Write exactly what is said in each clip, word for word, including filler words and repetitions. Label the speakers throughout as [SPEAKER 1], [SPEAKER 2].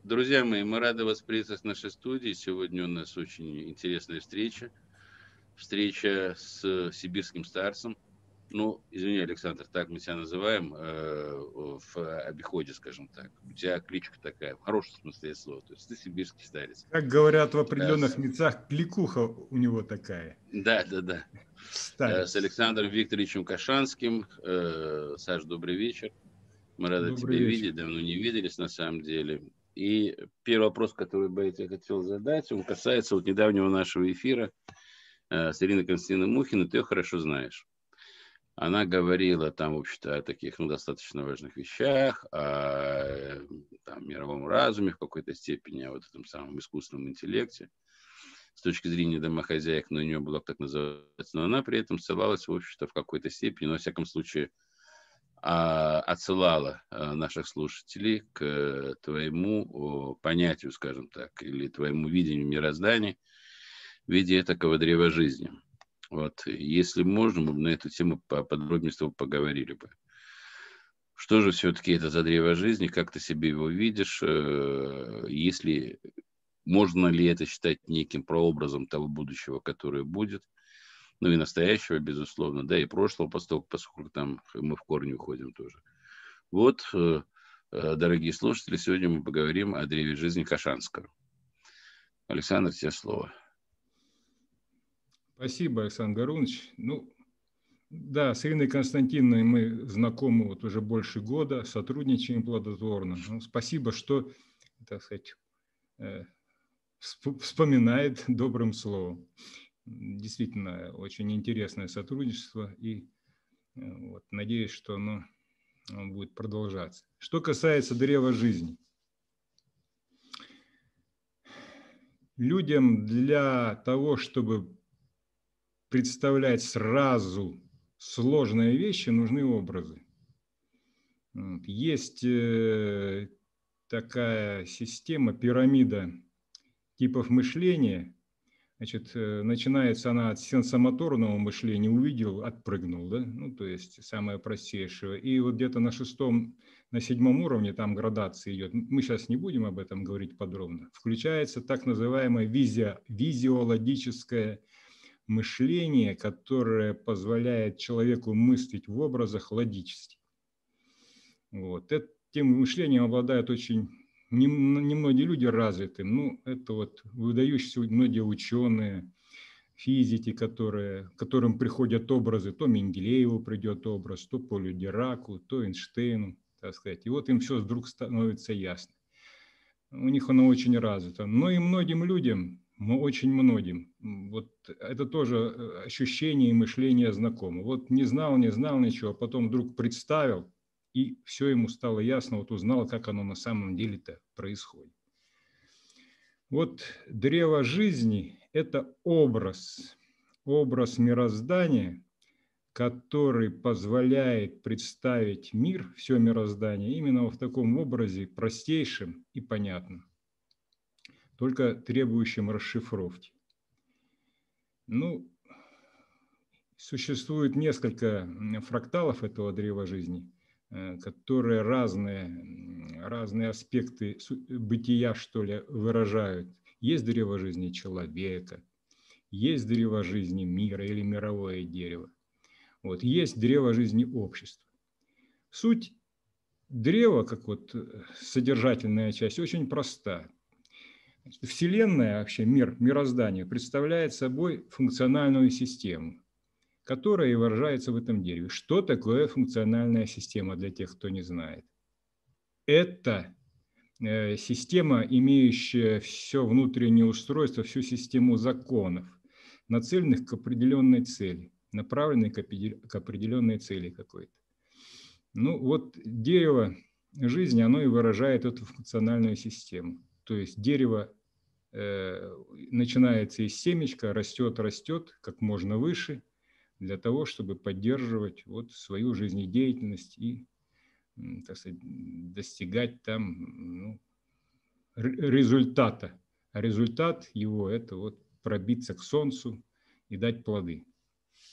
[SPEAKER 1] Друзья мои, мы рады вас приветствовать в нашей студии. Сегодня у нас очень интересная встреча. Встреча с сибирским старцем. Ну, извини, Александр, так мы тебя называем э, в обиходе, скажем так. У тебя кличка такая, в хорошем смысле этого слова. То есть ты сибирский старец.
[SPEAKER 2] Как говорят в
[SPEAKER 1] Э, с-
[SPEAKER 2] определенных местах, кликуха у него такая.
[SPEAKER 1] Да, да, да. Э, С
[SPEAKER 2] Старец.
[SPEAKER 1] Александром Викторовичем Кашанским. Э, Саш, добрый вечер. Мы рады
[SPEAKER 2] Добрый
[SPEAKER 1] тебя
[SPEAKER 2] вечер.
[SPEAKER 1] видеть, давно не виделись на самом деле. И первый вопрос, который бы я тебе хотел задать, он касается вот недавнего нашего эфира э, с Ириной Константиновной Мухиной, ты ее хорошо знаешь. Она говорила там, в общем-то, о таких ну, достаточно важных вещах, о э, там, мировом разуме в какой-то степени, о вот этом самом искусственном интеллекте с точки зрения домохозяек, но у нее блог так называется, но она при этом ссылалась, в общем-то, в какой-то степени, но, во всяком случае, а, отсылала а, наших слушателей к э, твоему о, понятию, скажем так, или твоему видению мироздания в виде такого древа жизни. Вот, если можно, мы бы на эту тему поподробнее с тобой поговорили бы. Что же все-таки это за древо жизни, как ты себе его видишь, э, если можно ли это считать неким прообразом того будущего, которое будет, ну и настоящего, безусловно, да, и прошлого, поскольку, поскольку там мы в корни уходим тоже. Вот, э, э, дорогие слушатели, сегодня мы поговорим о древе жизни Кашанского. Александр, тебе слово.
[SPEAKER 2] Спасибо, Александр Гарунович. Ну, да, с Ириной Константиновной мы знакомы вот уже больше года, сотрудничаем плодотворно. Ну, спасибо, что, так сказать, э, вспоминает добрым словом. Действительно, очень интересное сотрудничество, и э, вот, надеюсь, что оно, оно будет продолжаться. Что касается древа жизни. Людям для того, чтобы представлять сразу сложные вещи, нужны образы. Есть такая система, пирамида типов мышления. Значит, начинается она от сенсомоторного мышления, увидел, отпрыгнул, да? Ну, то есть самое простейшее. И вот где-то на шестом, на седьмом уровне там градация идет. Мы сейчас не будем об этом говорить подробно. Включается так называемое визия, визиологическое мышление, которое позволяет человеку мыслить в образах логически. Вот. Этим мышлением обладают очень немногие люди развиты. Ну, это вот выдающиеся многие ученые, физики, которые, которым приходят образы, то Менделееву придет образ, то Полю Дираку, то Эйнштейну, так сказать. И вот им все вдруг становится ясно. У них оно очень развито. Но и многим людям, очень многим, вот это тоже ощущение и мышление знакомо. Вот не знал, не знал ничего, а потом вдруг представил, и все ему стало ясно, вот узнал, как оно на самом деле-то происходит. Вот древо жизни – это образ, образ мироздания, который позволяет представить мир, все мироздание, именно в таком образе простейшем и понятном, только требующим расшифровки. Ну, существует несколько фракталов этого древа жизни, которые разные, разные аспекты бытия, что ли, выражают. Есть древо жизни человека, есть древо жизни мира или мировое дерево. Вот, есть древо жизни общества. Суть древа, как вот содержательная часть, очень проста. Вселенная, вообще мир, мироздание, представляет собой функциональную систему, которая и выражается в этом дереве. Что такое функциональная система для тех, кто не знает? Это э, система, имеющая все внутреннее устройство, всю систему законов, нацеленных к определенной цели, направленной к определенной цели какой-то. Ну вот дерево жизни, оно и выражает эту функциональную систему. То есть дерево э, начинается из семечка, растет, растет как можно выше, для того, чтобы поддерживать вот свою жизнедеятельность и, так сказать, достигать там ну, результата. А результат его – это вот пробиться к солнцу и дать плоды.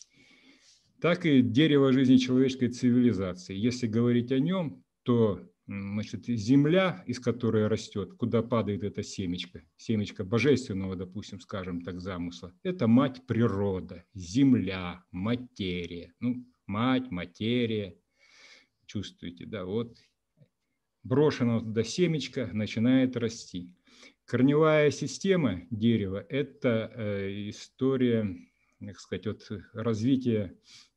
[SPEAKER 2] Так и дерево жизни человеческой цивилизации. Если говорить о нем, то Значит, земля, из которой растет, куда падает это семечко, семечко божественного, допустим, скажем так, замысла, это мать природа, земля, материя. Ну, мать, материя, чувствуете, да, вот брошено туда семечко, начинает расти. Корневая система дерева – это э, история, так сказать, вот развития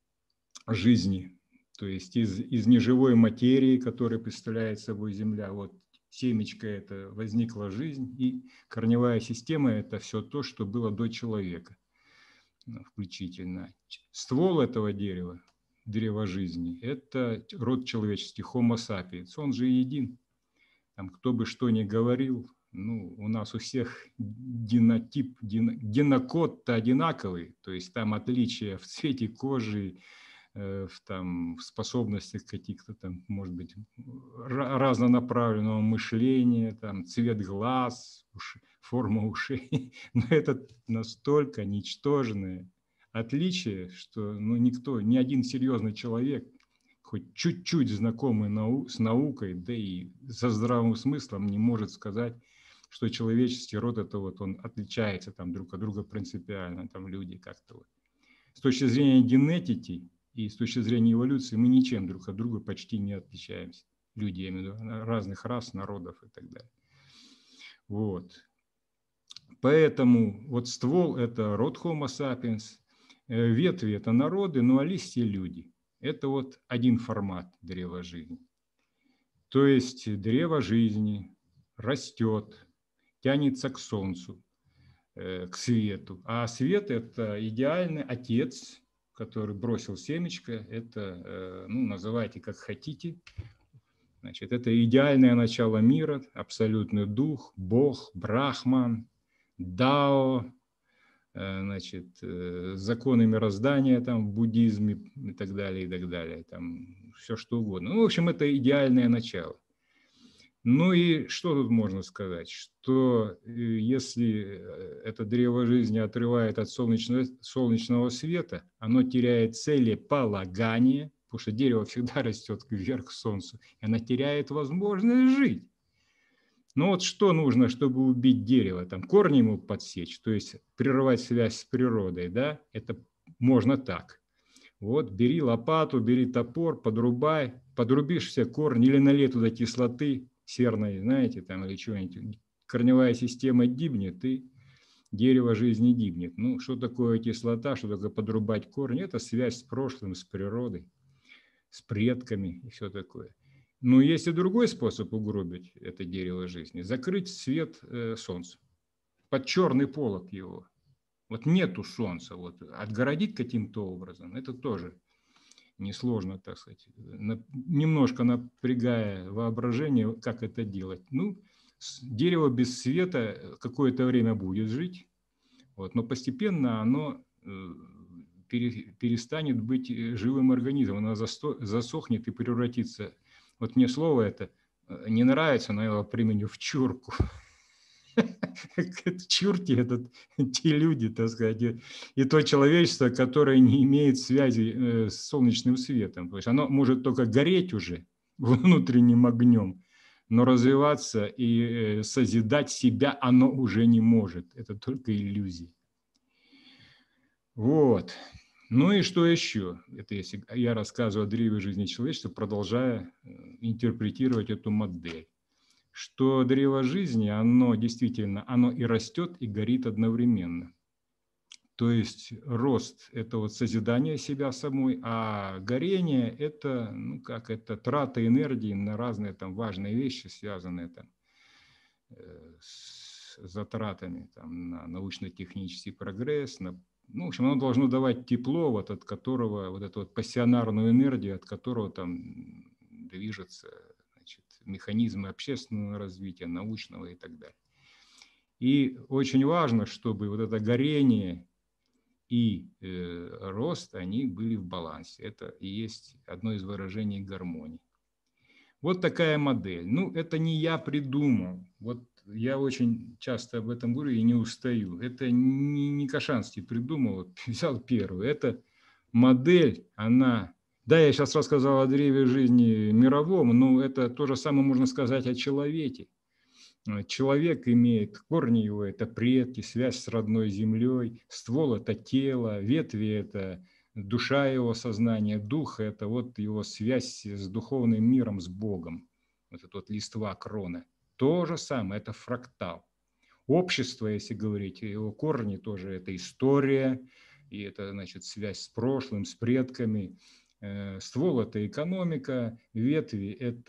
[SPEAKER 2] жизни. То есть из, из неживой материи, которая представляет собой Земля, вот семечко – это возникла жизнь, и корневая система – это все то, что было до человека, включительно. Ствол этого дерева, древа жизни – это род человеческий, Homo sapiens, он же един. Там, кто бы что ни говорил, ну, у нас у всех генотип, генокод-то одинаковый, то есть там отличия в цвете кожи, в, там, в способностях каких-то там, может быть, разнонаправленного мышления, там, цвет глаз, уши, форма ушей. Но это настолько ничтожное отличие, что ну, никто, ни один серьезный человек, хоть чуть-чуть знакомый нау с наукой, да и со здравым смыслом, не может сказать, что человеческий род это вот он отличается там друг от друга принципиально, там люди как-то вот. С точки зрения генетики и с точки зрения эволюции мы ничем друг от друга почти не отличаемся. Люди, я имею в виду, разных рас, народов и так далее. Вот. Поэтому вот ствол – это род Homo sapiens, ветви – это народы, ну а листья – люди. Это вот один формат древа жизни. То есть древо жизни растет, тянется к солнцу, к свету. А свет – это идеальный отец, который бросил семечко. Это, ну, называйте как хотите. Значит, это идеальное начало мира, абсолютный дух, Бог, Брахман, Дао, значит, законы мироздания там, в буддизме и так далее, и так далее. Там все что угодно. Ну, в общем, это идеальное начало. Ну и что тут можно сказать? Что если это древо жизни отрывает от солнечного, солнечного света, оно теряет целеполагание, потому что дерево всегда растет вверх к солнцу, и оно теряет возможность жить. Ну вот что нужно, чтобы убить дерево? Там корни ему подсечь, то есть прервать связь с природой, да? Это можно так. Вот бери лопату, бери топор, подрубай, подрубишь все корни или налей туда кислоты серной, знаете, там или что-нибудь. Корневая система гибнет, и дерево жизни гибнет. Ну, что такое кислота, что такое подрубать корни? Это связь с прошлым, с природой, с предками и все такое. Но есть и другой способ угробить это дерево жизни. Закрыть свет э, солнца, под черный полог его. Вот нету солнца, вот отгородить каким-то образом, это тоже несложно, так сказать, немножко напрягая воображение, как это делать. Ну, дерево без света какое-то время будет жить, вот, но постепенно оно перестанет быть живым организмом, оно засохнет и превратится. Вот мне слово это не нравится, но я его применю в чурку. Чурки – это те люди, так сказать, и, и то человечество, которое не имеет связи э, с солнечным светом. То есть оно может только гореть уже внутренним огнем, но развиваться и э, созидать себя оно уже не может. Это только иллюзия. Вот. Ну и что еще? Это если я рассказываю о древе жизни человечества, продолжая интерпретировать эту модель. Что древо жизни, оно действительно, оно и растет, и горит одновременно. То есть рост – это вот созидание себя самой, а горение – это, ну как, это трата энергии на разные там важные вещи, связанные там с затратами там, на научно-технический прогресс, на, ну, в общем, оно должно давать тепло, вот от которого, вот эту вот пассионарную энергию, от которого там движется механизмы общественного развития, научного и так далее. И очень важно, чтобы вот это горение и э, рост, они были в балансе. Это и есть одно из выражений гармонии. Вот такая модель. Ну, это не я придумал. Вот я очень часто об этом говорю и не устаю. Это не, не Кашанский придумал, взял первую. Это модель, она Да, я сейчас рассказал о древе жизни мировом, но это то же самое можно сказать о человеке. Человек имеет корни его, это предки, связь с родной землей, ствол – это тело, ветви – это душа его сознания, дух – это вот его связь с духовным миром, с Богом. Вот это вот листва, крона. То же самое, это фрактал. Общество, если говорить, его корни тоже – это история, и это, значит, связь с прошлым, с предками. Ствол – это экономика, ветви –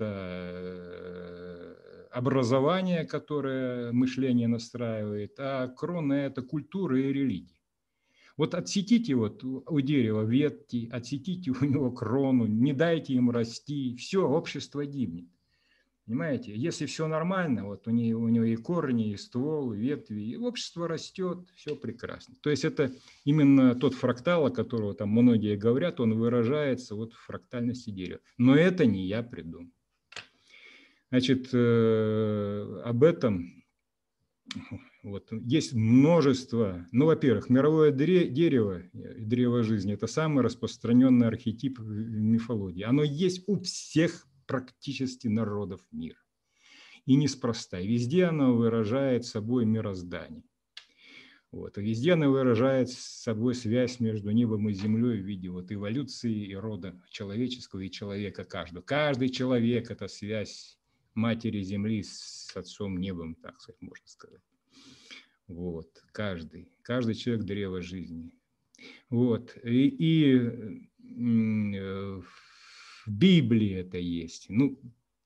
[SPEAKER 2] это образование, которое мышление настраивает, а крона – это культура и религия. Вот отсеките вот у дерева ветки, отсеките у него крону, не дайте им расти, все, общество гибнет. Понимаете, если все нормально, вот у него, у него и корни, и ствол, и ветви, и общество растет, все прекрасно. То есть это именно тот фрактал, о котором там многие говорят, он выражается вот в фрактальности дерева. Но это не я придумал. Значит, э, об этом вот, есть множество. Ну, во-первых, мировое дерево, древо жизни – это самый распространенный архетип в мифологии. Оно есть у всех практически народов мира. И неспроста. Везде оно выражает собой мироздание. Вот. И везде оно выражает собой связь между небом и землей в виде вот эволюции и рода человеческого и человека каждого. Каждый человек – это связь матери земли с отцом небом, так сказать, можно сказать. Вот. Каждый. Каждый человек – древо жизни. Вот. И, и в Библии это есть. Ну,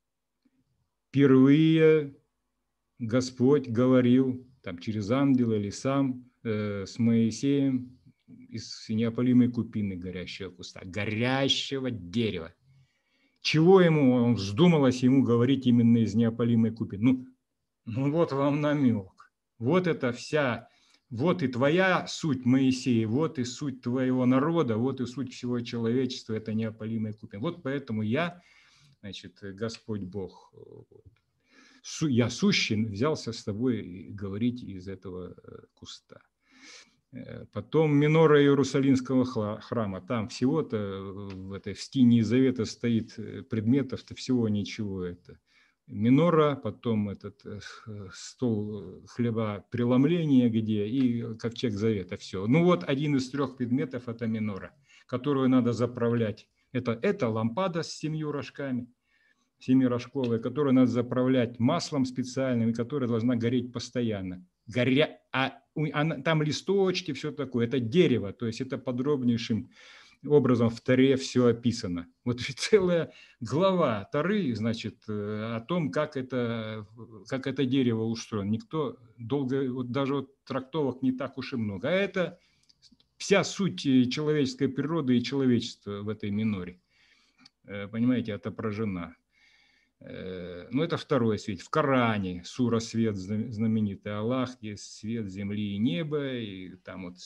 [SPEAKER 2] впервые Господь говорил там, через ангела или сам э, с Моисеем из неопалимой купины горящего куста, горящего дерева. Чего ему, он вздумалось ему говорить именно из неопалимой купины? Ну, ну вот вам намек. Вот это вся, вот и твоя суть, Моисей, вот и суть твоего народа, вот и суть всего человечества, это неопалимая купина. Вот поэтому я, значит, Господь Бог, я сущий, взялся с тобой говорить из этого куста. Потом минора Иерусалимского храма. Там всего-то в этой в стене Завета стоит предметов-то всего ничего. Это минора, потом этот стол хлеба преломления, где и ковчег Завета. Все. Ну вот один из трех предметов – это минора, которую надо заправлять. Это, это лампада с семью рожками. Семирожковая, которую надо заправлять маслом специальным, и которая должна гореть постоянно. Горя... А она, там листочки, все такое. Это дерево, то есть это подробнейшим образом в Торе все описано. Вот целая глава Торы, значит, о том, как это, как это дерево устроено. Никто долго, вот даже вот трактовок не так уж и много. А это вся суть человеческой природы и человечества в этой миноре. Понимаете, отображена. Ну, это второй свет. В Коране сура свет знаменитый, Аллах есть свет земли и неба, и там вот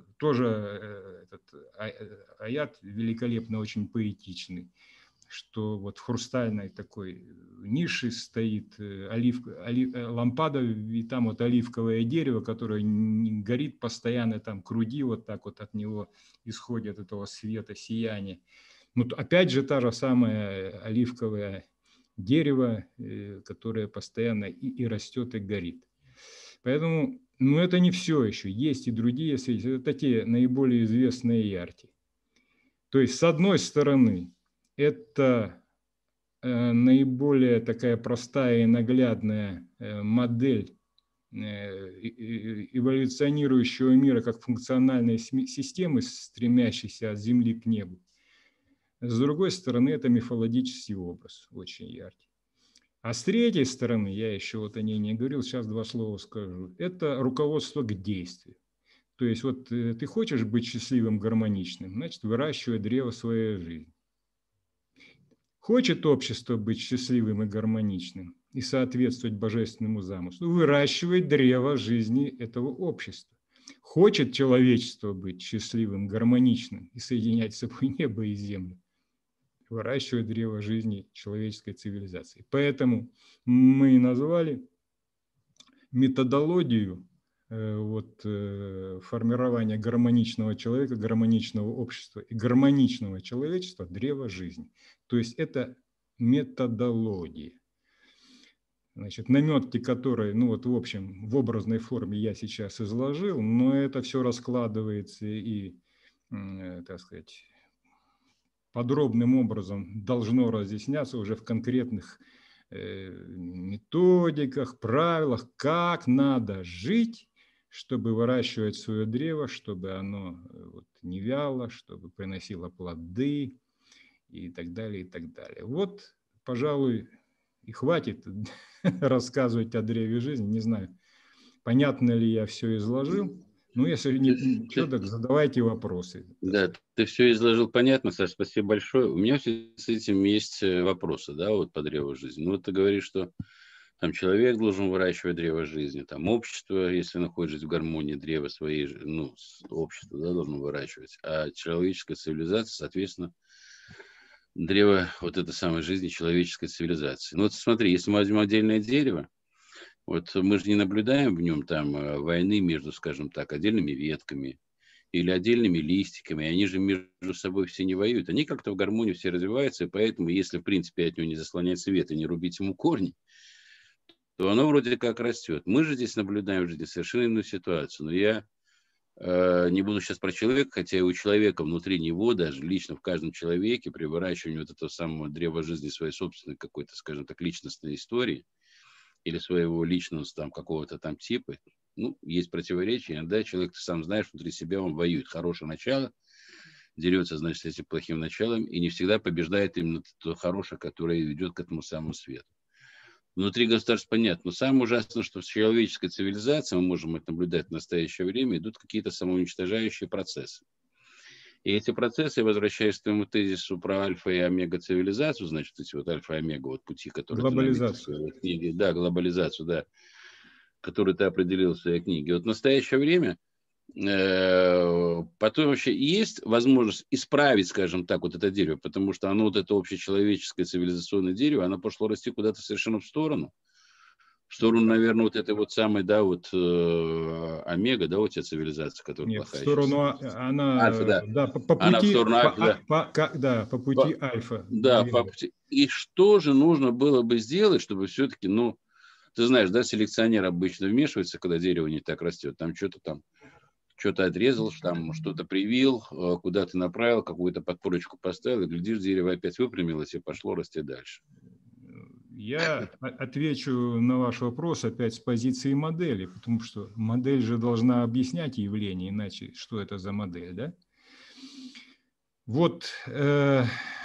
[SPEAKER 2] тоже этот аят великолепно, очень поэтичный, что вот в хрустальной такой нише стоит олив, олив, лампада, и там вот оливковое дерево, которое горит постоянно, там круги вот так вот от него исходят этого света, сияния. Ну, опять же та же самая оливковая дерево, которое постоянно и, и растет, и горит. Поэтому, ну, это не все еще. Есть и другие свидетельства. Это те наиболее известные яркие. То есть, с одной стороны, это э, наиболее такая простая и наглядная э, модель э, эволюционирующего мира как функциональной системы, стремящейся от Земли к небу. С другой стороны, это мифологический образ, очень яркий. А с третьей стороны, я еще вот о ней не говорил, сейчас два слова скажу, это руководство к действию. То есть вот ты хочешь быть счастливым, гармоничным, значит, выращивай древо своей жизни. Хочет общество быть счастливым и гармоничным и соответствовать божественному замыслу, выращивай древо жизни этого общества. Хочет человечество быть счастливым, гармоничным и соединять с собой небо и землю, выращивать древо жизни человеческой цивилизации. Поэтому мы назвали методологию вот, формирования гармоничного человека, гармоничного общества и гармоничного человечества – древо жизни. То есть это методология. Значит, наметки, которые, ну вот в общем, в образной форме я сейчас изложил, но это все раскладывается и, так сказать, подробным образом должно разъясняться уже в конкретных методиках, правилах, как надо жить, чтобы выращивать свое древо, чтобы оно вот не вяло, чтобы приносило плоды и так далее, и так далее. Вот, пожалуй, и хватит рассказывать о древе жизни. Не знаю, понятно ли я все изложил. Ну, если не что, так задавайте вопросы.
[SPEAKER 1] Да, ты все изложил понятно, Саша, спасибо большое. У меня с этим есть вопросы, да, вот по древу жизни. Ну, вот ты говоришь, что там человек должен выращивать древо жизни, там общество, если находится в гармонии, древо своей, ну, общество, да, должно выращивать, а человеческая цивилизация, соответственно, древо вот этой самой жизни человеческой цивилизации. Ну, вот смотри, если мы возьмем отдельное дерево, вот мы же не наблюдаем в нем там войны между, скажем так, отдельными ветками или отдельными листиками, они же между собой все не воюют, они как-то в гармонии все развиваются, и поэтому, если, в принципе, от него не заслонять свет и не рубить ему корни, то оно вроде как растет. Мы же здесь наблюдаем в жизни совершенно иную ситуацию, но я э, не буду сейчас про человека, хотя и у человека внутри него, даже лично в каждом человеке, при выращивании вот этого самого древа жизни, своей собственной какой-то, скажем так, личностной истории, или своего личного там какого-то там типа, ну, есть противоречия, иногда человек, ты сам знаешь, внутри себя он воюет. Хорошее начало, дерется, значит, с этим плохим началом, и не всегда побеждает именно то хорошее, которое ведет к этому самому свету. Внутри государства понятно, но самое ужасное, что в человеческой цивилизации, мы можем это наблюдать в настоящее время, идут какие-то самоуничтожающие процессы. И эти процессы, возвращаясь к твоему тезису про альфа и омега цивилизацию, значит, эти вот альфа и омега, вот пути, которые ты наметил в своей книге, да, глобализацию, да, которую ты определил в своей книге. Вот в настоящее время э, потом вообще есть возможность исправить, скажем так, вот это дерево, потому что оно, вот это общечеловеческое цивилизационное дерево, оно пошло расти куда-то совершенно в сторону. В сторону, наверное, вот этой вот самой, да, вот э, омега, да, вот эта цивилизация, которая
[SPEAKER 2] Нет,
[SPEAKER 1] плохая
[SPEAKER 2] в сторону
[SPEAKER 1] сейчас.
[SPEAKER 2] она,
[SPEAKER 1] Альфа, да.
[SPEAKER 2] да, по, по
[SPEAKER 1] Она в
[SPEAKER 2] пути,
[SPEAKER 1] сторону
[SPEAKER 2] по,
[SPEAKER 1] альфа, да.
[SPEAKER 2] по, по, да, по пути
[SPEAKER 1] По,
[SPEAKER 2] альфа.
[SPEAKER 1] да, по пути. И что же нужно было бы сделать, чтобы все-таки, ну, ты знаешь, да, селекционер обычно вмешивается, когда дерево не так растет, там что-то там, что-то отрезал, там что-то привил, куда-то направил, какую-то подпорочку поставил, и глядишь, дерево опять выпрямилось и пошло расти дальше.
[SPEAKER 2] Я отвечу на ваш вопрос опять с позиции модели, потому что модель же должна объяснять явление, иначе что это за модель, да? Вот э,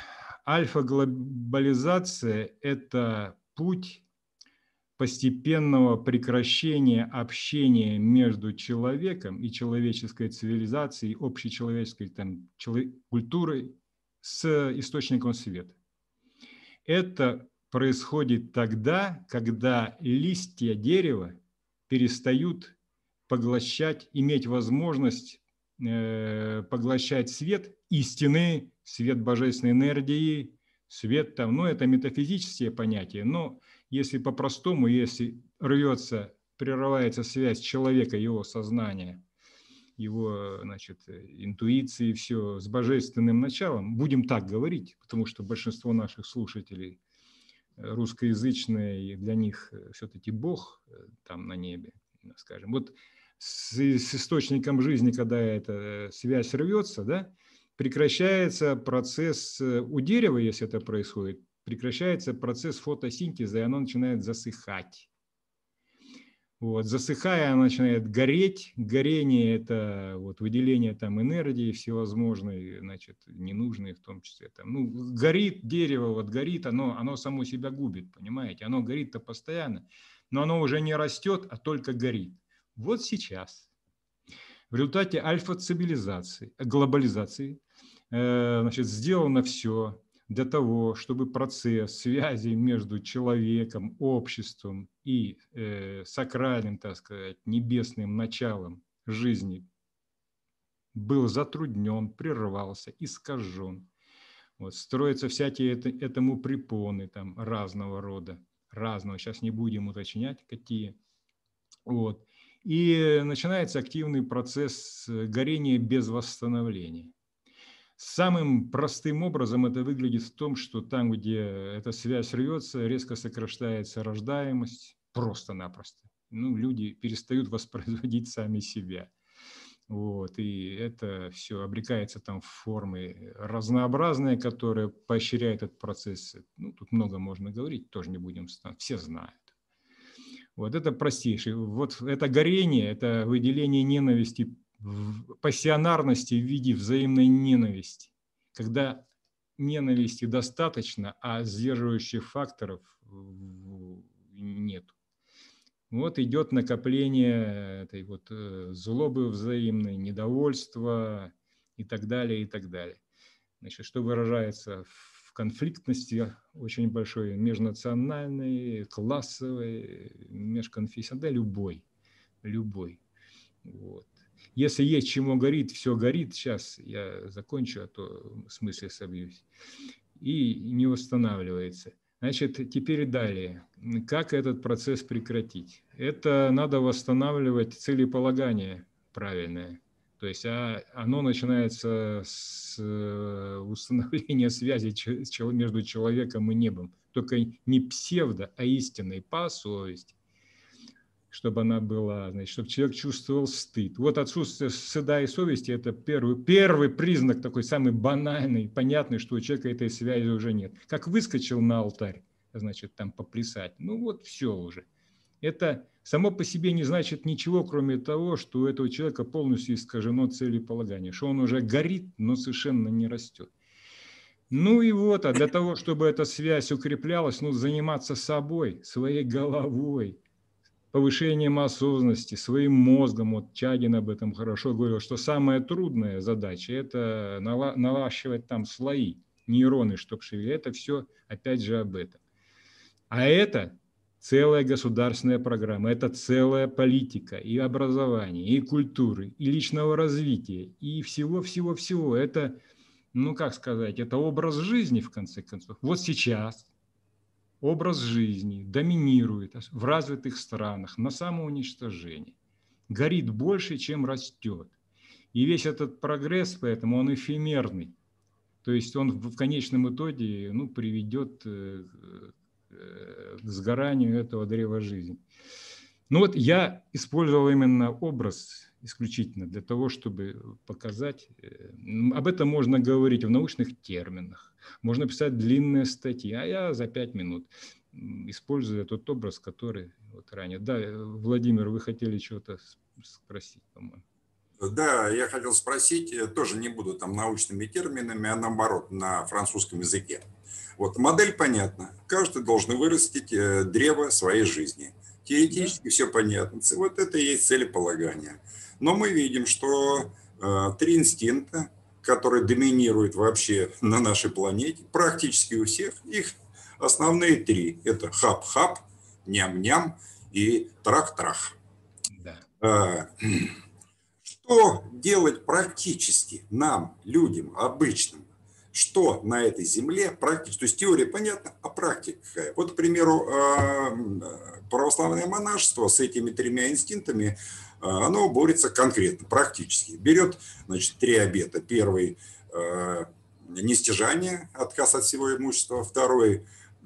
[SPEAKER 2] альфа-глобализация – это путь постепенного прекращения общения между человеком и человеческой цивилизацией, общечеловеческой там, культурой с источником света. Это происходит тогда, когда листья дерева перестают поглощать, иметь возможность э, поглощать свет истины, свет божественной энергии, свет там, ну это метафизические понятия, но если по-простому, если рвется, прерывается связь человека, его сознания, его, значит, интуиции, все с божественным началом, будем так говорить, потому что большинство наших слушателей русскоязычные, и для них все-таки Бог там на небе, скажем. Вот с, с источником жизни, когда эта связь рвется, да, прекращается процесс у дерева, если это происходит, прекращается процесс фотосинтеза, и оно начинает засыхать. Вот, засыхая, она начинает гореть. Горение – это вот выделение там энергии всевозможной, значит, ненужные в том числе. Там, ну, горит дерево, вот горит, оно, оно само себя губит, понимаете? Оно горит-то постоянно, но оно уже не растет, а только горит. Вот сейчас в результате альфа-цивилизации, глобализации, э, значит, сделано все для того, чтобы процесс связи между человеком, обществом и э, сакральным, так сказать, небесным началом жизни был затруднен, прервался, искажен. Вот, строятся всякие это, этому препоны там, разного рода, разного, сейчас не будем уточнять, какие. Вот. и начинается активный процесс горения без восстановления. Самым простым образом это выглядит в том, что там, где эта связь рвется, резко сокращается рождаемость, просто-напросто. Ну, люди перестают воспроизводить сами себя. Вот, и это все обрекается там в формы разнообразные, которые поощряют этот процесс. Ну, тут много можно говорить, тоже не будем, все знают. Вот это простейшее. Вот это горение, это выделение ненависти, пассионарности в виде взаимной ненависти. Когда ненависти достаточно, а сдерживающих факторов нет. Вот идет накопление этой вот злобы взаимной, недовольства и так далее, и так далее. Значит, что выражается в конфликтности очень большой, межнациональной, классовой, межконфессиональной, да, любой, любой. Вот. Если есть чему горит, все горит. Сейчас я закончу, а то в смысле собьюсь. И не восстанавливается. Значит, теперь далее. Как этот процесс прекратить? Это надо восстанавливать целеполагание правильное. То есть а оно начинается с установления связи между человеком и небом. Только не псевдо, а истинной, по совести. Чтобы она была, значит, чтобы человек чувствовал стыд. Вот отсутствие стыда и совести – это первый, первый признак, такой самый банальный, понятный, что у человека этой связи уже нет. Как выскочил на алтарь, значит, там поплясать, ну вот все уже. Это само по себе не значит ничего, кроме того, что у этого человека полностью искажено целеполагание, что он уже горит, но совершенно не растет. Ну и вот, а для того, чтобы эта связь укреплялась, ну, заниматься собой, своей головой, повышением осознанности, своим мозгом. Вот Чагин об этом хорошо говорил, что самая трудная задача – это наращивать там слои, нейроны, чтобы шевелить. Это все, опять же, об этом. А это целая государственная программа, это целая политика и образования, и культуры, и личного развития, и всего-всего-всего. Это, ну как сказать, это образ жизни, в конце концов. Вот сейчас образ жизни доминирует в развитых странах на самоуничтожение. Горит больше, чем растет. И весь этот прогресс, поэтому он эфемерный. То есть он в конечном итоге, ну, приведет к сгоранию этого древа жизни. Ну вот я использовал именно образ исключительно для того, чтобы показать. Об этом можно говорить в научных терминах, можно писать длинные статьи, а я за пять минут использую тот образ, который вот ранее. Да, Владимир, вы хотели чего-то спросить, по-моему.
[SPEAKER 3] Да, я хотел спросить, тоже не буду там научными терминами, а наоборот, на французском языке. Вот модель понятна. Каждый должен вырастить древо своей жизни. Теоретически да. Все понятно. Вот это и есть целеполагание. Но мы видим, что э, три инстинкта, которые доминируют вообще на нашей планете, практически у всех, их основные три. Это хап-хап, ням-ням и трах-трах. Да. Э, что делать практически нам, людям, обычным? Что на этой земле практически? То есть теория понятна, а практика какая? Вот, к примеру, православное монашество с этими тремя инстинктами, оно борется конкретно, практически. Берет, значит, три обета. Первый – нестяжание, отказ от всего имущества. Второй –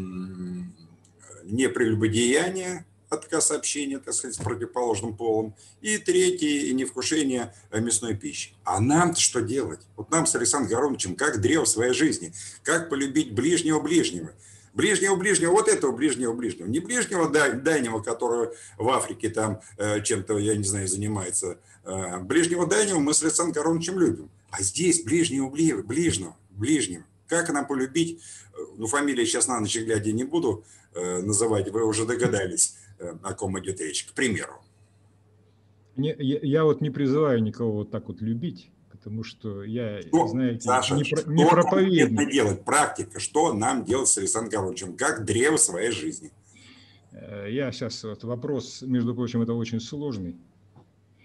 [SPEAKER 3] непрелюбодеяние, отказ общения, так сказать, с противоположным полом. И третий – невкушение мясной пищи. А нам-то что делать? Вот нам с Александром Горовичем как древо своей жизни, как полюбить ближнего ближнего. Ближнего ближнего, вот этого ближнего ближнего. Не ближнего дальнего, который в Африке там э, чем-то, я не знаю, занимается. Э, ближнего дальнего мы с Александром Горовичем любим. А здесь ближнего ближнего, ближнего. Как нам полюбить? Ну, фамилии сейчас на ночь глядя не буду э, называть, вы уже догадались, э, о ком идет речь, к примеру.
[SPEAKER 2] Не, я, я вот не призываю никого вот так вот любить, потому что я,
[SPEAKER 3] что,
[SPEAKER 2] знаете,
[SPEAKER 3] Саша,
[SPEAKER 2] не,
[SPEAKER 3] что
[SPEAKER 2] не проповедник.
[SPEAKER 3] Нам делать? Практика, что нам делать с Александром Горовичем, как древо своей жизни?
[SPEAKER 2] Я сейчас, вот вопрос, между прочим, это очень сложный.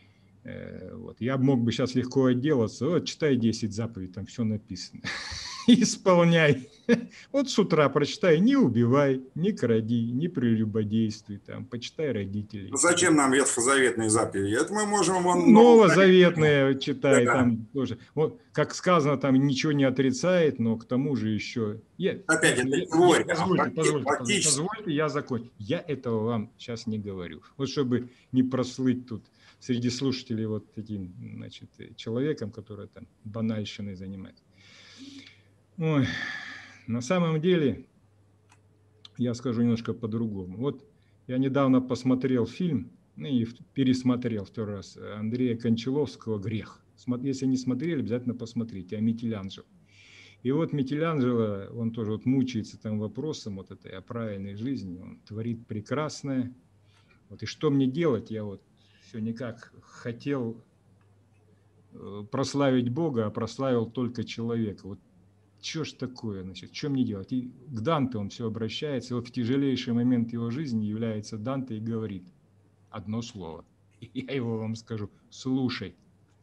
[SPEAKER 2] Вот. Я мог бы сейчас легко отделаться. Вот, читай десять заповедей, там все написано. Исполняй. Вот с утра прочитай, не убивай, не кради, не прелюбодействуй, там, почитай родителей.
[SPEAKER 3] Ну, зачем нам ветхозаветные заповеди? Это мы можем... Вон,
[SPEAKER 2] новозаветные читай, да. Там тоже. Вот, как сказано, там ничего не отрицает, но к тому же еще... Я,
[SPEAKER 3] Опять
[SPEAKER 2] я,
[SPEAKER 3] это
[SPEAKER 2] я,
[SPEAKER 3] теория.
[SPEAKER 2] позвольте,
[SPEAKER 3] а
[SPEAKER 2] позвольте, позвольте, позвольте, я закончу. Я этого вам сейчас не говорю. Вот чтобы не прослыть тут среди слушателей вот таким, значит, человеком, который там банальщиной занимается. Ой, на самом деле, я скажу немножко по-другому. Вот я недавно посмотрел фильм, ну и пересмотрел второй раз, Андрея Кончаловского «Грех». Если не смотрели, обязательно посмотрите, о Микеланджело. И вот Микеланджело, он тоже вот мучается там вопросом вот этой о правильной жизни, он творит прекрасное. Вот и что мне делать, я вот все никак хотел прославить Бога, а прославил только человека. Вот что ж такое, значит, что мне делать? И к Данте он все обращается, и вот в тяжелейший момент его жизни является Данте и говорит одно слово. Я его вам скажу: слушай.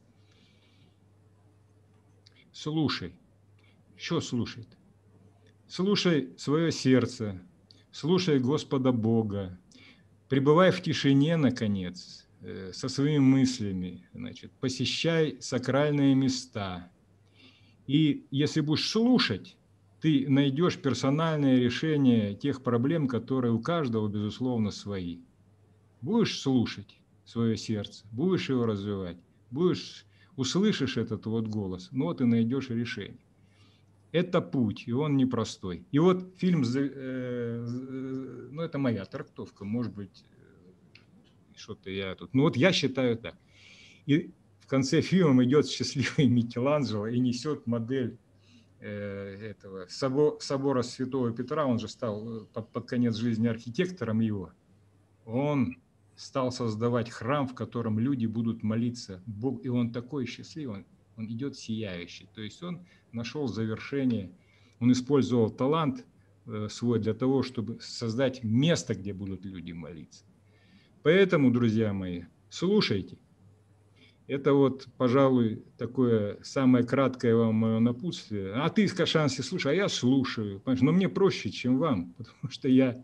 [SPEAKER 2] Слушай. Что слушай? Слушай свое сердце, слушай Господа Бога, пребывай в тишине, наконец, со своими мыслями, значит, посещай сакральные места. И если будешь слушать, ты найдешь персональное решение тех проблем, которые у каждого, безусловно, свои. Будешь слушать свое сердце, будешь его развивать, будешь, услышишь этот вот голос, ну вот и найдешь решение. Это путь, и он непростой. И вот фильм, э, ну это моя трактовка, может быть, что-то я тут... Ну вот я считаю так. И в конце фильма идет счастливый Микеланджело и несет модель э, этого собора, собора Святого Петра. Он же стал под, под конец жизни архитектором его. Он стал создавать храм, в котором люди будут молиться Богу. И он такой счастливый, он, он идет сияющий. То есть он нашел завершение, он использовал талант э, свой для того, чтобы создать место, где будут люди молиться. Поэтому, друзья мои, слушайте. Это вот, пожалуй, такое самое краткое вам мое напутствие. А ты, Кашанси, слушай, а я слушаю. Понимаешь? Но мне проще, чем вам, потому что я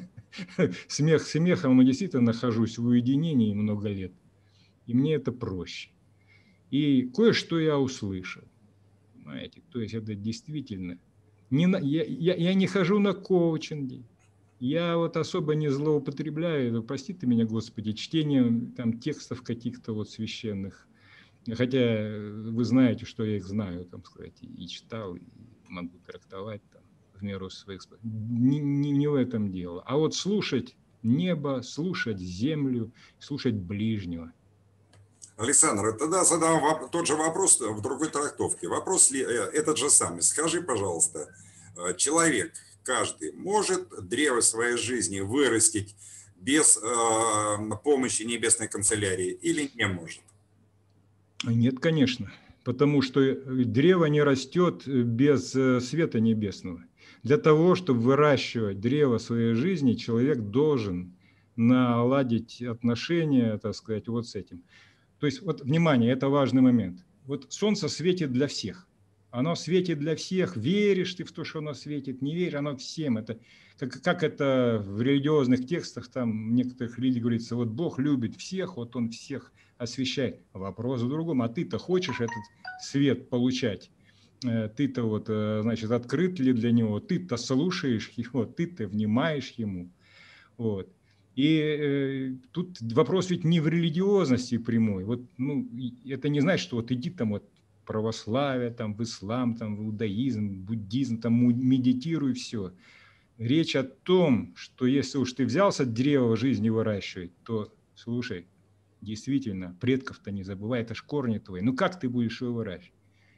[SPEAKER 2] смех смехом, но действительно нахожусь в уединении много лет. И мне это проще. И кое-что я услышал. Понимаете? То есть это действительно... Не на, я, я, я не хожу на коучинги. Я вот особо не злоупотребляю, прости ты меня, Господи, чтением там текстов каких-то вот священных. Хотя вы знаете, что я их знаю, там сказать, и читал, и могу трактовать там в меру своих... Не, не, не в этом дело. А вот слушать небо, слушать землю, слушать ближнего.
[SPEAKER 3] Александр, тогда задам тот же вопрос в другой трактовке. Вопрос ли этот же самый. Скажи, пожалуйста, человек, каждый, может древо своей жизни вырастить без э, помощи небесной канцелярии или не может?
[SPEAKER 2] Нет, конечно, потому что древо не растет без света небесного. Для того, чтобы выращивать древо своей жизни, человек должен наладить отношения, так сказать, вот с этим. То есть, вот, внимание, это важный момент. Вот солнце светит для всех. Оно светит для всех. Веришь ты в то, что оно светит, не веришь, оно всем. Это, как, как это в религиозных текстах, там в некоторых религиях говорится, вот Бог любит всех, вот Он всех освещает. Вопрос в другом. А ты-то хочешь этот свет получать? Ты-то вот, значит, открыт ли для него? Ты-то слушаешь его, ты-то внимаешь ему. Вот. И э, тут вопрос ведь не в религиозности прямой. Вот, ну, это не значит, что вот иди там вот православие, там, в ислам, там, в иудаизм, буддизм, там, медитируй, все. Речь о том, что если уж ты взялся древо жизни выращивать, то, слушай, действительно, предков-то не забывай, это ж корни твои. Ну как ты будешь его выращивать?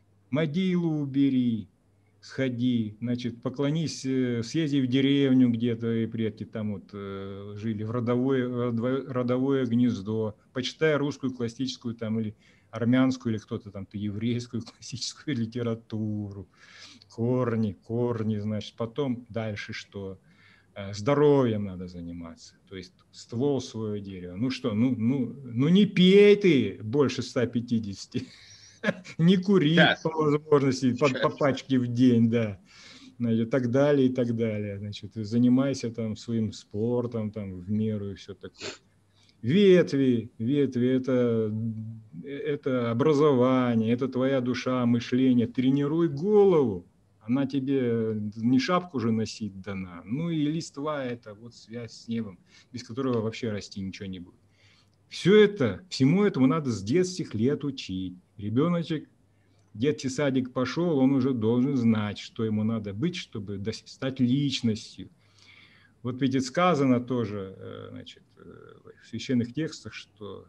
[SPEAKER 2] Могилу убери, сходи, значит, поклонись, съезди в деревню где-то, и предки там вот э, жили, в родовое, родовое гнездо, почитай русскую классическую там или армянскую, или кто-то там, ты еврейскую классическую литературу, корни, корни, значит, потом дальше что? здоровьем надо заниматься, то есть ствол своего дерева. Ну что, ну, ну, ну не пей ты больше ста пятидесяти, не кури
[SPEAKER 1] Сейчас.
[SPEAKER 2] по возможности по, по пачке в день, да, и так далее, и так далее. Значит, занимайся там своим спортом там в меру и все такое. Ветви, ветви – это, это образование, это твоя душа, мышление. Тренируй голову, она тебе не шапку же носить дана. Ну и листва – это вот связь с небом, без которого вообще расти ничего не будет. Все это, всему этому надо с детских лет учить. Ребеночек, в детский садик пошел, он уже должен знать, что ему надо быть, чтобы стать личностью. Вот ведь сказано тоже, значит, в священных текстах, что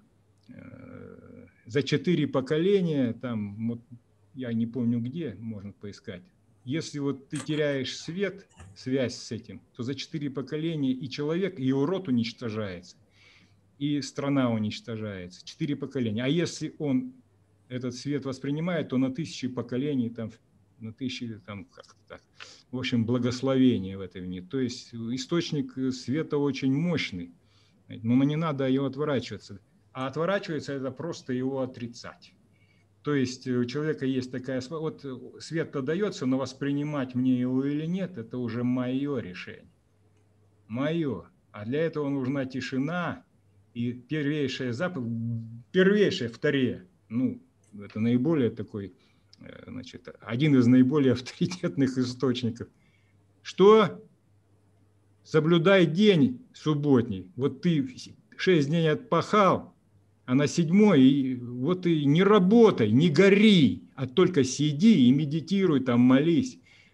[SPEAKER 2] за четыре поколения, там, вот, я не помню где, можно поискать, если вот ты теряешь свет, связь с этим, то за четыре поколения и человек, и его род уничтожается, и страна уничтожается. Четыре поколения. А если он этот свет воспринимает, то на тысячи поколений там на тысячи, там как-то так. В общем, благословение в этой вне. То есть источник света очень мощный, но не надо его отворачиваться. А отворачиваться – это просто его отрицать. То есть у человека есть такая… Вот свет-то дается, но воспринимать мне его или нет – это уже мое решение. Мое. А для этого нужна тишина и первейшая заповедь, первейшая в Торе. Ну, это наиболее такой… Значит, один из наиболее авторитетных источников. Что? Соблюдай день субботний. Вот ты шесть дней отпахал, а на седьмой и вот и не работай, не гори, а только сиди и медитируй, там молись,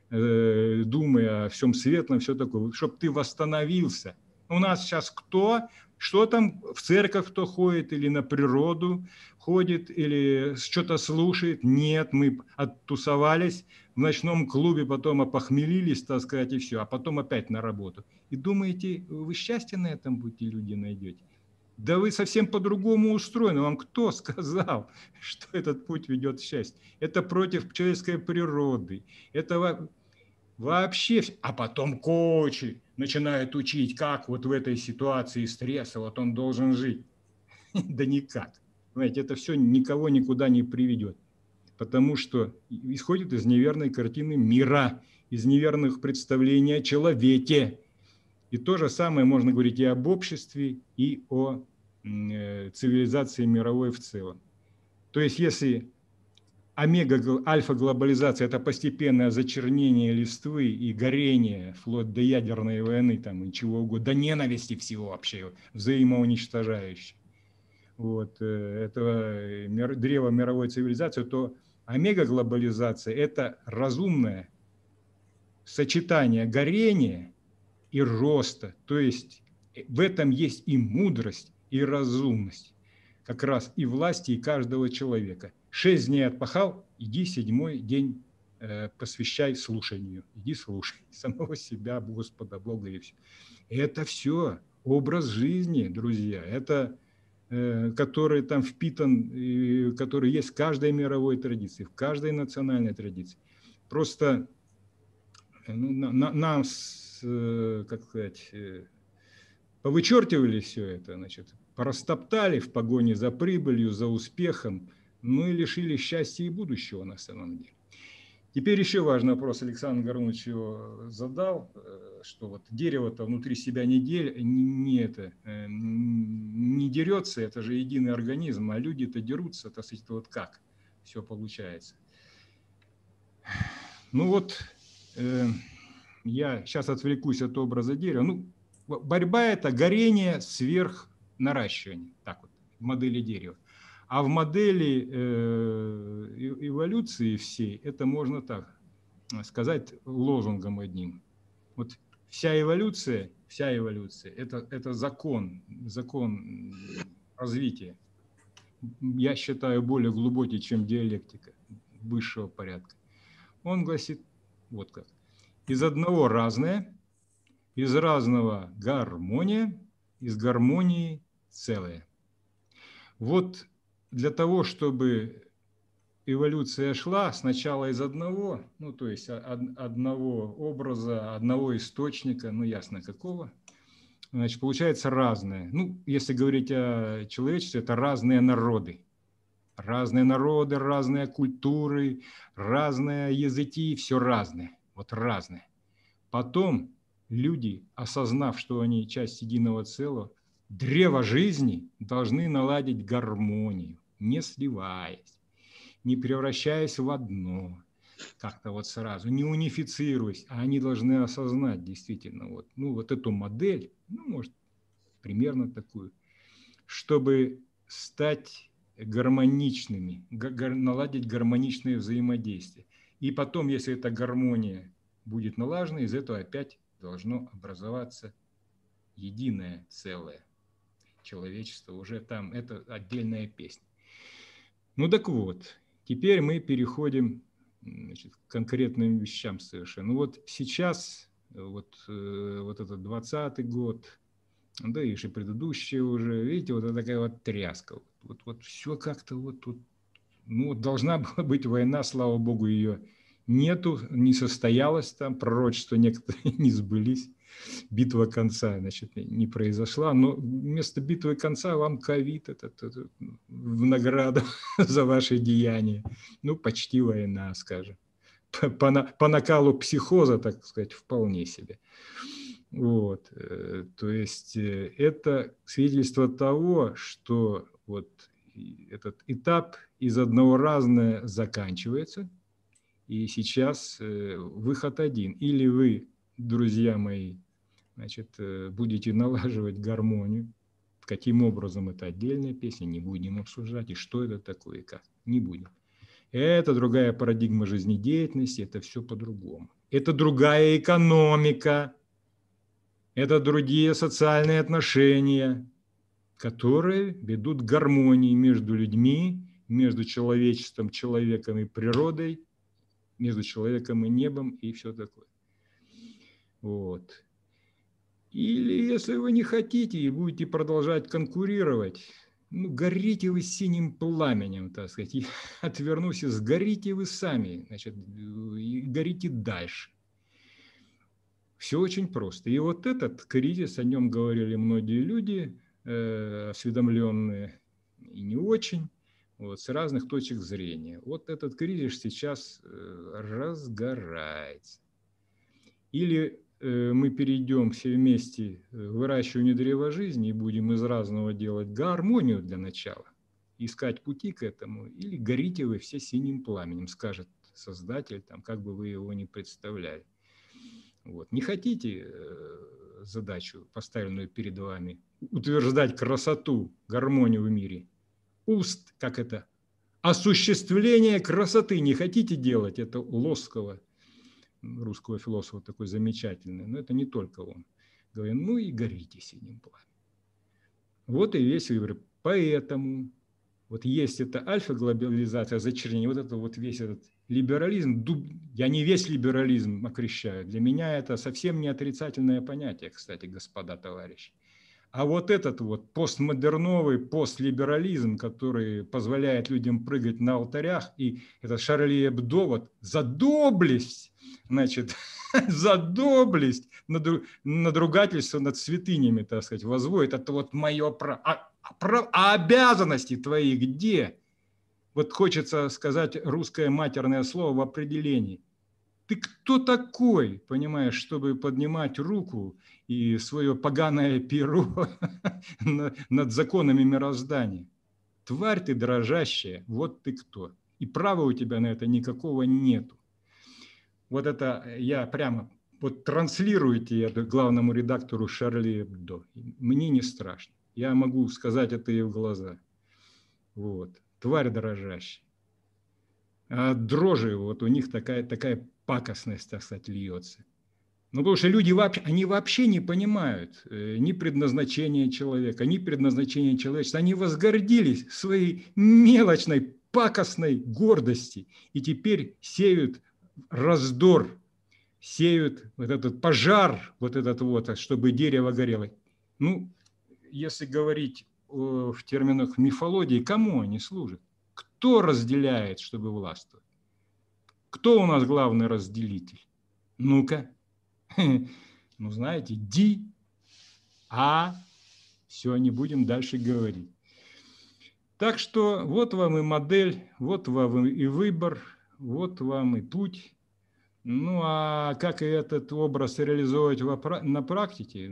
[SPEAKER 2] э, думай о всем светлом, все такое, чтобы ты восстановился. У нас сейчас кто? Что там в церковь кто ходит или на природу ходит, или что-то слушает? Нет, мы оттусовались в ночном клубе, потом опохмелились, так сказать, и все, а потом опять на работу. И думаете, вы счастье на этом будете, люди, найдете? Да вы совсем по-другому устроены. Вам кто сказал, что этот путь ведет к счастью? Это против человеческой природы. Это вообще... А потом коучи начинают учить, как вот в этой ситуации стресса вот он должен жить. Да никак. Понимаете, это все никого никуда не приведет. Потому что исходит из неверной картины мира, из неверных представлений о человеке. И то же самое можно говорить и об обществе, и о э, цивилизации мировой в целом. То есть если омега, альфа-глобализация – это постепенное зачернение листвы и горение, вплоть до ядерной войны там, и чего угодно, до ненависти всего вообще, взаимоуничтожающей, вот, этого древа мировой цивилизации, то омега-глобализация – это разумное сочетание горения и роста, то есть в этом есть и мудрость, и разумность, как раз и власти, и каждого человека. Шесть дней отпахал, иди седьмой день э, посвящай слушанию, иди слушай самого себя, Господа, Бога и все. Это все образ жизни, друзья, это э, который там впитан, э, который есть в каждой мировой традиции, в каждой национальной традиции. Просто э, ну, на, нам как сказать, повычертивали все это, значит, простоптали в погоне за прибылью, за успехом, ну и лишили счастья и будущего на самом деле. Теперь еще важный вопрос Александр Гарунович его задал, что вот дерево-то внутри себя не, дель, не, не, это, не дерется, это же единый организм, а люди-то дерутся, так сказать, вот как все получается. Ну вот… Э, Я сейчас отвлекусь от образа дерева. Ну, борьба – это горение сверх наращивания, так вот, в модели дерева. А в модели э, эволюции всей это можно так сказать лозунгом одним. Вот вся эволюция, вся эволюция – это, это закон, закон развития. Я считаю, более глубокий, чем диалектика высшего порядка. Он гласит вот как. Из одного разное, из разного гармония, из гармонии целое. Вот для того, чтобы эволюция шла сначала из одного, ну, то есть одного образа, одного источника, ну, ясно какого. Значит, получается разное. Ну, если говорить о человечестве, это разные народы. Разные народы, разные культуры, разные языки, все разное. Вот разное. Потом люди, осознав, что они часть единого целого, древо жизни должны наладить гармонию, не сливаясь, не превращаясь в одно, как-то вот сразу, не унифицируясь, а они должны осознать действительно вот, ну, вот эту модель, ну, может, примерно такую, чтобы стать гармоничными, наладить гармоничное взаимодействие. И потом, если эта гармония будет налажена, из этого опять должно образоваться единое целое человечество. Уже там это отдельная песня. Ну так вот, теперь мы переходим, значит, к конкретным вещам совершенно. Ну вот сейчас, вот, вот этот двадцатый год, да и же предыдущие уже, видите, вот такая вот тряска. Вот, вот все как-то вот тут, ну, должна была быть война, слава богу, ее нету, не состоялось там, пророчества некоторые не сбылись, битва конца, значит, не произошла, но вместо битвы конца вам ковид этот, этот, в награду за ваши деяния. Ну, почти война, скажем. По, по, по накалу психоза, так сказать, вполне себе. Вот, то есть это свидетельство того, что вот этот этап из одного разное заканчивается, и сейчас выход один. Или вы, друзья мои, значит, будете налаживать гармонию. Каким образом, это отдельная песня, не будем обсуждать, и что это такое, и как, не будем. Это другая парадигма жизнедеятельности, это все по-другому. Это другая экономика. Это другие социальные отношения, которые ведут к гармонии между людьми, между человечеством, человеком и природой, между человеком и небом и все такое. Вот. Или если вы не хотите и будете продолжать конкурировать, ну, горите вы синим пламенем, так сказать, и отвернусь, и сгорите вы сами, значит, и горите дальше. Все очень просто. И вот этот кризис, о нем говорили многие люди, э, осведомленные и не очень, вот, с разных точек зрения. Вот этот кризис сейчас э, разгорается. Или э, мы перейдем все вместе к выращиванию древа жизни и будем из разного делать гармонию для начала, искать пути к этому, или горите вы все синим пламенем, скажет Создатель, там, как бы вы его ни представляли. Вот. Не хотите э, задачу, поставленную перед вами, утверждать красоту, гармонию в мире? Уст, как это? Осуществление красоты не хотите делать? Это у Лосского, русского философа, такой замечательный. Но это не только он. Говорит, ну и горите синим пламенем. Вот и весь выбор. Поэтому вот есть эта альфа-глобализация, зачернение, вот это вот весь этот либерализм, я не весь либерализм окрещаю, для меня это совсем не отрицательное понятие, кстати, господа товарищи. А вот этот вот постмодерновый постлиберализм, который позволяет людям прыгать на алтарях, и это Шарли Эбдо, вот за доблесть, значит, за доблесть, надругательство над святынями, так сказать, возводит, это вот мое право. А, а обязанности твои где? Вот хочется сказать русское матерное слово в определении. Ты кто такой, понимаешь, чтобы поднимать руку и свое поганое перо над законами мироздания? Тварь ты дрожащая, вот ты кто. И права у тебя на это никакого нету. Вот это я прямо, вот транслируйте это главному редактору Шарли Эбдо. Мне не страшно. Я могу сказать это ей в глаза. Вот. Тварь дрожащая. А дрожи, вот у них такая, такая пакостность, так сказать, льется. Ну, потому что люди вообще, они вообще не понимают э, ни предназначения человека, ни предназначения человечества. Они возгордились своей мелочной, пакостной гордости. И теперь сеют раздор, сеют вот этот пожар, вот этот вот, чтобы дерево горело. Ну, если говорить о, в терминах мифологии, кому они служат? Кто разделяет, чтобы властвовать? Кто у нас главный разделитель? Ну-ка. Ну, знаете, Ди, А, все, не будем дальше говорить. Так что вот вам и модель, вот вам и выбор, вот вам и путь. Ну, а как этот образ реализовать на практике?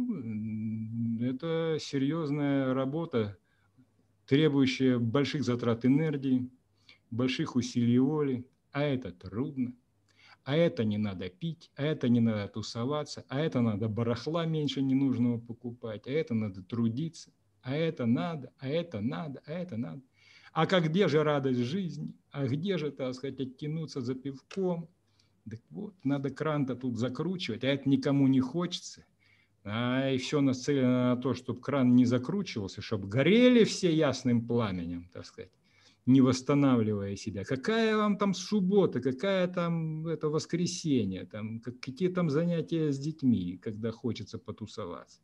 [SPEAKER 2] Ну, это серьезная работа, требующая больших затрат энергии, больших усилий воли, а это трудно. А это не надо пить, а это не надо тусоваться, а это надо барахла меньше ненужного покупать, а это надо трудиться, а это надо, а это надо, а это надо. А как где же радость жизни? А где же, так сказать, оттянуться за пивком? Так вот, надо кран-то тут закручивать, а это никому не хочется. А и все нацелено на то, чтобы кран не закручивался, чтобы горели все ясным пламенем, так сказать, не восстанавливая себя. Какая вам там суббота, какая там это воскресенье, там, какие там занятия с детьми, когда хочется потусоваться.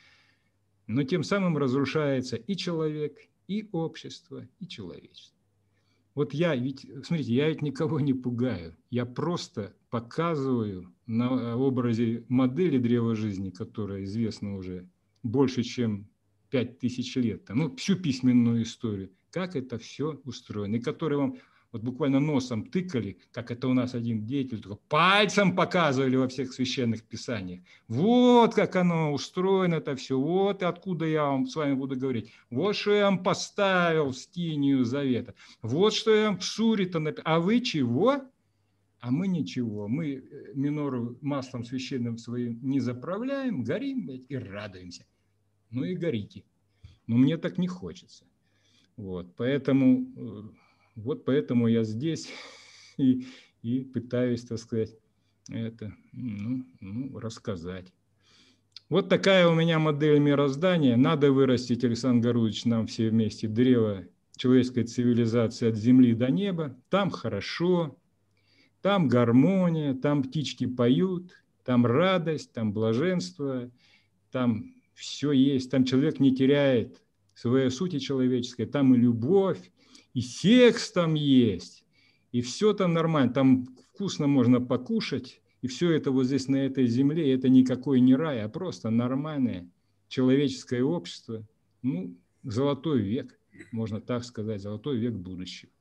[SPEAKER 2] Но тем самым разрушается и человек, и общество, и человечество. Вот я ведь, смотрите, я ведь никого не пугаю, я просто показываю на образе модели древа жизни, которая известна уже больше, чем пять тысяч лет, ну, всю письменную историю, как это все устроено, и которые вам вот буквально носом тыкали, как это у нас один деятель, только пальцем показывали во всех священных писаниях. Вот как оно устроено, это все, вот откуда я вам с вами буду говорить. Вот что я вам поставил в Скинию Завета, вот что я вам в Суре-то написал. А вы чего? А мы ничего, мы минору маслом священным своим не заправляем, горим и радуемся. Ну и горите. Но мне так не хочется. Вот, поэтому, вот поэтому я здесь и, и пытаюсь, так сказать, это ну, ну, рассказать. Вот такая у меня модель мироздания. Надо вырастить, Александр Гаруевич, нам все вместе древо человеческой цивилизации от земли до неба. Там хорошо, там гармония, там птички поют, там радость, там блаженство, там все есть, там человек не теряет своей сути человеческой, там и любовь, и секс там есть, и все там нормально, там вкусно можно покушать, и все это вот здесь на этой земле, это никакой не рай, а просто нормальное человеческое общество, ну, золотой век, можно так сказать, золотой век будущего.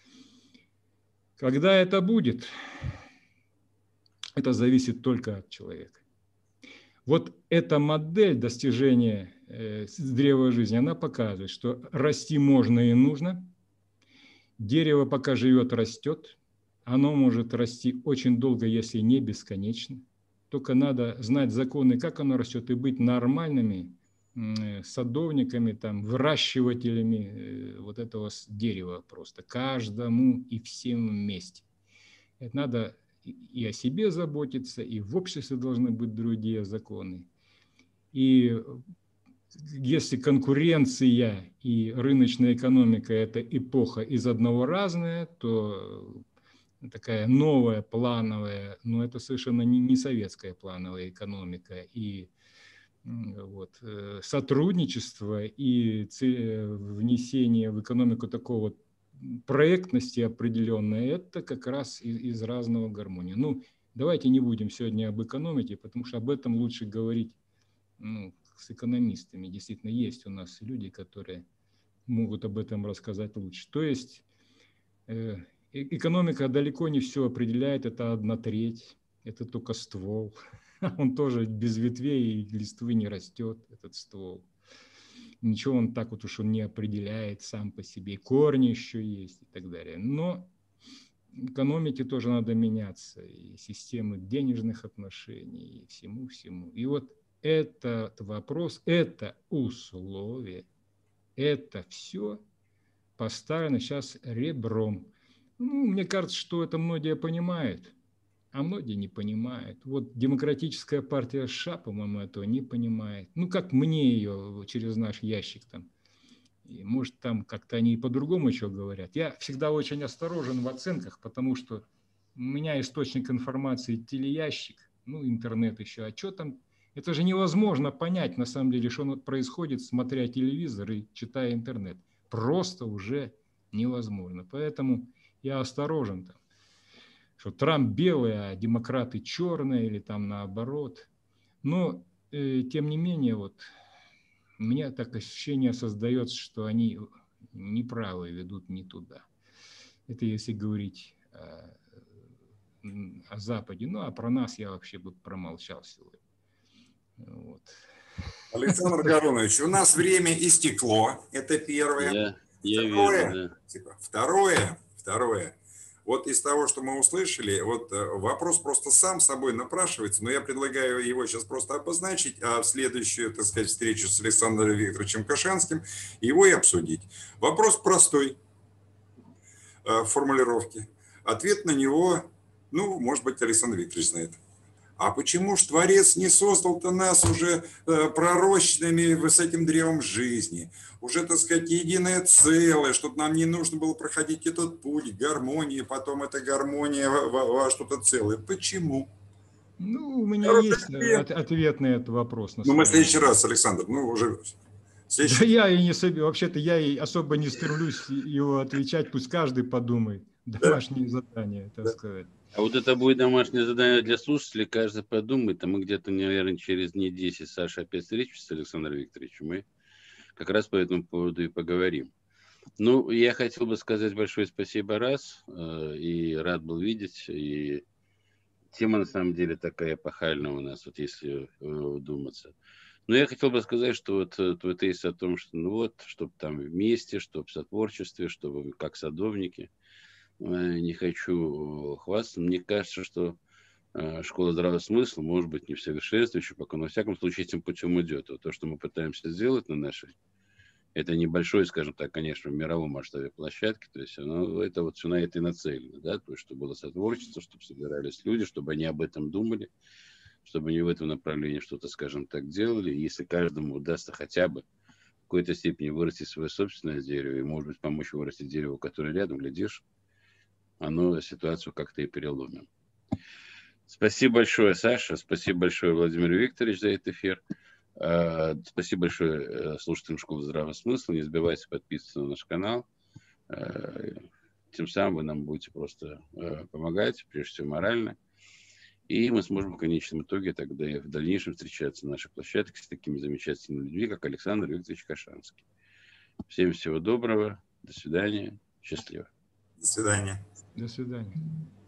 [SPEAKER 2] Когда это будет, это зависит только от человека. Вот эта модель достижения э, древа жизни, она показывает, что расти можно и нужно. Дерево пока живет, растет. Оно может расти очень долго, если не бесконечно. Только надо знать законы, как оно растет, и быть нормальными э, садовниками, там, выращивателями э, вот этого дерева просто. Каждому и всем вместе. Это надо и о себе заботиться, и в обществе должны быть другие законы. И если конкуренция и рыночная экономика – это эпоха из одного разная, то такая новая плановая, но это совершенно не советская плановая экономика, и вот, сотрудничество и внесение в экономику такого проектности определенной, это как раз из, из разного гармонии. Ну, давайте не будем сегодня об экономике, потому что об этом лучше говорить ну, с экономистами. Действительно, есть у нас люди, которые могут об этом рассказать лучше. То есть э, экономика далеко не все определяет, это одна треть, это только ствол. Он тоже без ветвей и листвы не растет, этот ствол. Ничего он так вот уж он не определяет сам по себе. Корни еще есть и так далее. Но экономике тоже надо меняться. И системы денежных отношений, и всему-всему. И вот этот вопрос, это условие, это все поставлено сейчас ребром. Ну, мне кажется, что это многие понимают, а многие не понимают. Вот демократическая партия США, по-моему, этого не понимает. Ну, как мне ее через наш ящик там. И, может, там как-то они и по-другому еще говорят. Я всегда очень осторожен в оценках, потому что у меня источник информации телеящик, ну, интернет еще. А что там? Это же невозможно понять, на самом деле, что происходит, смотря телевизор и читая интернет. Просто уже Невозможно. Поэтому я осторожен там, что Трамп белый, а демократы черные или там наоборот. Но, э, тем не менее, вот у меня так ощущение создается, что они неправы, ведут не туда. Это если говорить о, о Западе. Ну, а про нас я вообще бы промолчал сегодня. Вот.
[SPEAKER 3] Александр Гарунович, у нас время истекло. Это первое.
[SPEAKER 1] Я, я
[SPEAKER 3] Второе,
[SPEAKER 1] вижу, да.
[SPEAKER 3] типа, второе, второе. Вот из того, что мы услышали, вот вопрос просто сам собой напрашивается, но я предлагаю его сейчас просто обозначить, а в следующую, так сказать, встречу с Александром Викторовичем Кашанским его и обсудить. Вопрос простой в формулировке. Ответ на него, ну, может быть, Александр Викторович знает. А почему ж Творец не создал-то нас уже э, пророчными с этим древом жизни? Уже, так сказать, единое целое, чтобы нам не нужно было проходить этот путь гармонии, потом эта гармония во, во что-то целое. Почему?
[SPEAKER 2] Ну, у меня
[SPEAKER 3] Хороший
[SPEAKER 2] есть
[SPEAKER 3] ответ.
[SPEAKER 2] ответ на этот вопрос. На
[SPEAKER 3] ну, мы в
[SPEAKER 2] самом
[SPEAKER 3] следующий
[SPEAKER 2] деле.
[SPEAKER 3] раз, Александр, ну, уже... Следующий...
[SPEAKER 2] Да я и не собираюсь, вообще-то я и особо не стремлюсь его отвечать, пусть каждый подумает. Домашние да. задания, так да. сказать.
[SPEAKER 1] А вот это будет домашнее задание для слушателей, каждый подумает, а мы где-то, наверное, через дней десять, Саша, опять встретимся с Александром Викторовичем, мы как раз по этому поводу и поговорим. Ну, я хотел бы сказать большое спасибо раз, и рад был видеть, и тема на самом деле такая эпохальная у нас, вот если вдуматься. Но я хотел бы сказать, что вот твой тезис о том, что ну вот, чтобы там вместе, чтобы в сотворчестве, чтобы как садовники, не хочу хвастаться, мне кажется, что школа здравого смысла, может быть, не в совершенстве еще пока, но во всяком случае этим путем идет. Вот то, что мы пытаемся сделать на нашей, это небольшой, скажем так, конечно, в мировом масштабе площадки, то есть оно, это вот все на это и нацелено, да, то есть чтобы было сотворчество, чтобы собирались люди, чтобы они об этом думали, чтобы они в этом направлении что-то, скажем так, делали. И если каждому удастся хотя бы в какой-то степени вырастить свое собственное дерево и, может быть, помочь вырастить дерево, которое рядом, глядишь, оно ситуацию как-то и переломим. Спасибо большое, Саша. Спасибо большое, Владимир Викторович, за этот эфир. Спасибо большое слушателям Школы Здравого Смысла. Не забывайте подписываться на наш канал. Тем самым вы нам будете просто помогать, прежде всего морально. И мы сможем в конечном итоге тогда и в дальнейшем встречаться на нашей площадке с такими замечательными людьми, как Александр Викторович Кашанский. Всем всего доброго. До свидания. Счастливо.
[SPEAKER 3] До свидания.
[SPEAKER 2] До свидания.